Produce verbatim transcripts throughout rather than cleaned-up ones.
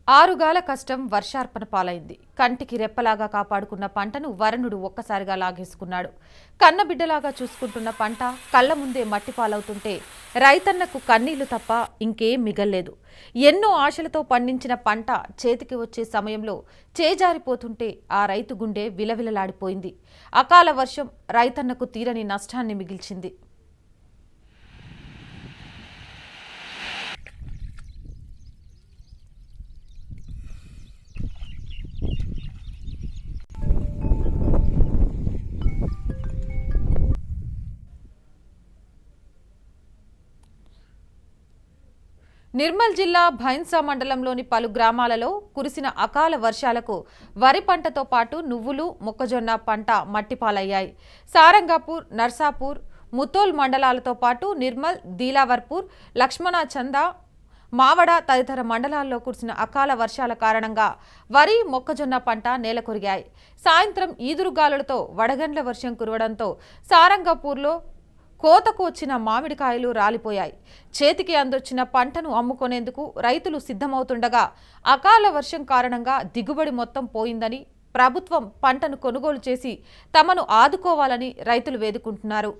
ఆరుగాల కష్టం వర్షార్పణ పాలైంది. కంటికి రెప్పలాగా కాపాడుకున్న పంటను వరుణుడు ఒక్కసారిగా లాగేసుకున్నాడు. కన్నబిడ్డలాగా చూసుకుంటున్న పంట కళ్ల ముందే మట్టి పాలవుతుంటే రైతన్నకు కన్నీళ్లు తప్ప ఇంకేం మిగల్లేదు. ఎన్నో ఆశలతో పండించిన పంట చేతికి వచ్చే సమయంలో చేజారిపోతుంటే ఆ రైతు గుండె విలవిలలాడిపోయింది. అకాల వర్షం రైతన్నకు తీరని నష్టాన్ని మిగిల్చింది. నిర్మల్ జిల్లా భైన్సా మండలంలోని పలు గ్రామాలలో కురిసిన అకాల వర్షాలకు వరి పంటతో పాటు నువ్వులు, మొక్కజొన్న పంట మట్టిపాలయ్యాయి. సారంగాపూర్, నర్సాపూర్, ముతోల్ మండలాలతో పాటు నిర్మల్, దీలావర్పూర్, లక్ష్మణచంద, మావడ తదితర మండలాల్లో కురిసిన అకాల వర్షాల కారణంగా వరి, మొక్కజొన్న పంట నేలకొరిగాయి. సాయంత్రం ఈదురుగాలులతో వడగండ్ల వర్షం కురవడంతో సారంగాపూర్లో కోతకు వచ్చిన మామిడికాయలు రాలిపోయాయి. చేతికి అందొచ్చిన పంటను అమ్ముకునేందుకు రైతులు సిద్ధమవుతుండగా అకాల వర్షం కారణంగా దిగుబడి మొత్తం పోయిందని, ప్రభుత్వం పంటను కొనుగోలు చేసి తమను ఆదుకోవాలని రైతులు వేడుకుంటున్నారు.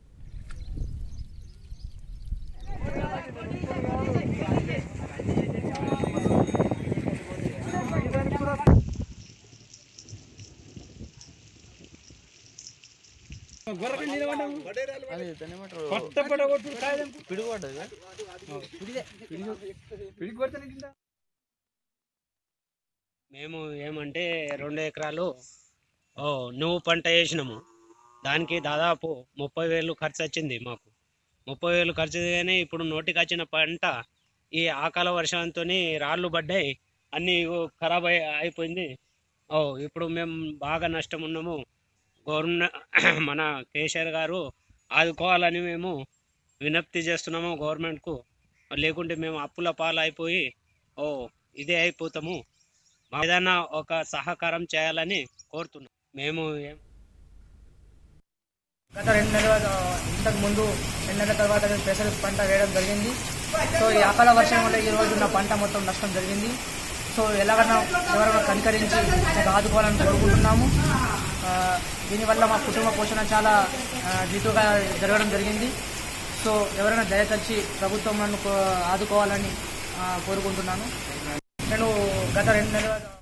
మేము ఏమంటే రెండు ఎకరాలు ఓ నువ్వు పంట వేసినాము. దానికి దాదాపు ముప్పై వేలు ఖర్చు వచ్చింది. మాకు ముప్పై వేలు ఖర్చు కానీ ఇప్పుడు నోటికి వచ్చిన పంట ఈ ఆకాల వర్షంతో రాళ్ళు పడ్డాయి, అన్నీ ఖరాబ్ అయి అయిపోయింది. ఓ ఇప్పుడు మేము బాగా నష్టం ఉన్నాము. గవర్నమెంట్ మన కేసీఆర్ గారు ఆదుకోవాలని మేము విజ్ఞప్తి చేస్తున్నాము గవర్నమెంట్కు. లేకుంటే మేము అప్పుల పాలు అయిపోయి ఓ ఇదే అయిపోతాము. ఏదైనా ఒక సహకారం చేయాలని కోరుతున్నాం. మేము గత రెండు నెలల ఇంతకు ముందు రెండు నెలల తర్వాత పెసర పంట వేయడం జరిగింది. సో ఈ అకాల వర్షం వల్ల ఈ రోజు నా పంట మొత్తం నష్టం జరిగింది. సో ఎలాగైనా ఎవరైనా కనికరించి మాకు ఆదుకోవాలని కోరుకుంటున్నాము. దీనివల్ల మా కుటుంబ పోషణ చాలా దీటుగా జరగడం జరిగింది. సో ఎవరైనా దయతలిచి ప్రభుత్వం నన్ను ఆదుకోవాలని కోరుకుంటున్నాను. నేను గత రెండు నెలల